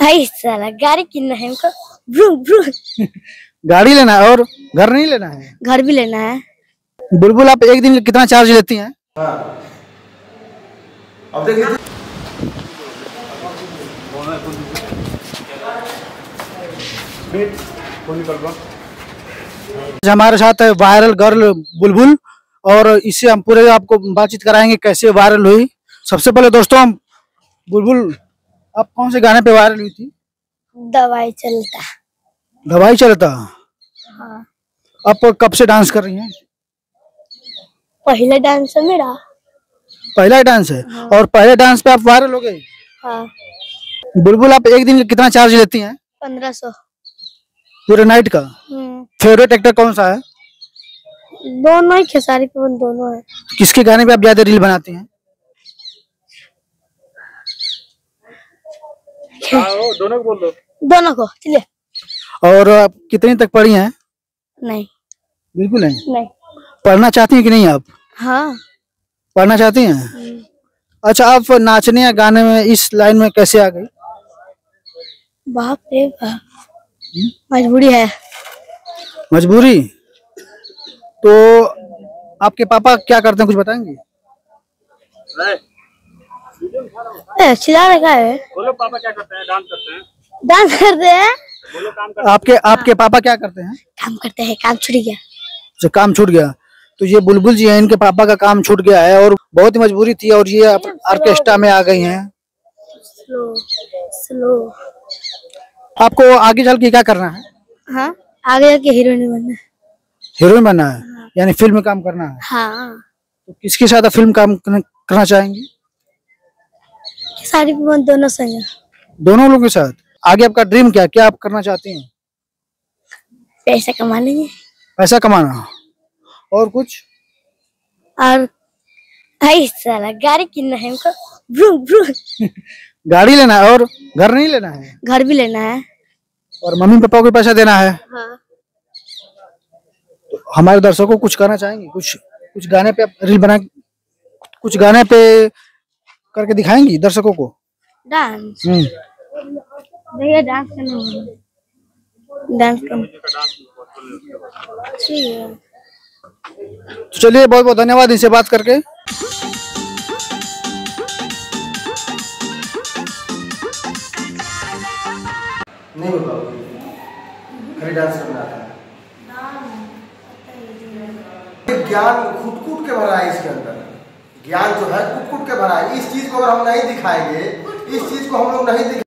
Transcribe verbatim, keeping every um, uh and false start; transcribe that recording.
भाई साला गाड़ी कितना है हमको। ब्रू ब्रू। गाड़ी लेना है और घर नहीं लेना है। घर भी लेना है। बुलबुल आप एक दिन कितना चार्ज लेती हैं? हाँ। अब देखिए हमारे साथ है वायरल गर्ल बुलबुल और इससे हम पूरे आपको बातचीत कराएंगे कैसे वायरल हुई। सबसे पहले दोस्तों हम बुलबुल आप कौन से गाने पे वायरल हुई थी? दवाई चलता। दवाई चलता। हाँ। आप कब से डांस कर रही हैं? पहले डांस है मेरा। पहला डांस है। हाँ। और पहले डांस पे आप वायरल हो गए। हाँ। बुलबुल आप एक दिन कितना चार्ज लेती हैं? पंद्रह सौ पूरे नाइट का। फेवरेट एक्टर कौन सा है? दोनों ही, खेसारी पवन दोनों है। किसके गाने पे आप ज्यादा रील बनाती हैं? दोनों को बोल दो। दोनों को चलिए। और आप कितनी तक पढ़ी हैं? नहीं, बिल्कुल नहीं। नहीं। पढ़ना चाहती हैं कि नहीं आप? हाँ। पढ़ना चाहती हैं। अच्छा आप नाचने या गाने में इस लाइन में कैसे आ गई? बाप रे बाप, मजबूरी है। मजबूरी? तो आपके पापा क्या करते हैं कुछ बताएंगे? चिल्ला रखा है। बोलो पापा क्या करते हैं? डांस करते हैं। डांस करते हैं। बोलो काम करते हैं। आपके आपके पापा क्या करते हैं? काम करते हैं। काम छूट गया। जो काम छूट गया तो ये बुलबुल जी हैं, इनके पापा का काम छूट गया है और बहुत ही मजबूरी थी और ये ऑर्केस्ट्रा में आ गई हैं। Slow slow. आपको आगे चल के क्या करना है? हाँ, आगे जाके हीरोइन बनना है। हीरोइन बनना है। हाँ। यानी फिल्म में काम करना है। हाँ। तो किसके साथ फिल्म काम करना चाहेंगी? सारी दोनों संग। दोनों लोगों के साथ। आगे आपका ड्रीम क्या क्या आप करना चाहती हैं? पैसा कमा लेंगे। पैसा कमाना और कुछ? और भाई साला गाड़ी कितना है हमको। ब्रू ब्रू। गाड़ी लेना है और घर नहीं लेना है। घर भी लेना है। और मम्मी पापा को पैसा देना है। हाँ। तो हमारे दर्शकों को कुछ करना चाहेंगे? कुछ कुछ गाने पे रील बना कुछ गाने पे करके दिखाएंगी दर्शकों को? डांस। भैया डांस करना। डांस करना। ठीक है। तो चलिए बहुत बहुत धन्यवाद इनसे बात करके। नहीं बोल पाओगे, खाली डांस करना आता है। ज्ञान कूट कूट के भरा है इसके अंदर। ज्ञान जो है कूट कूट के भरा है। इस चीज को अगर हम नहीं दिखाएंगे, इस चीज को हम लोग नहीं दिखाएंगे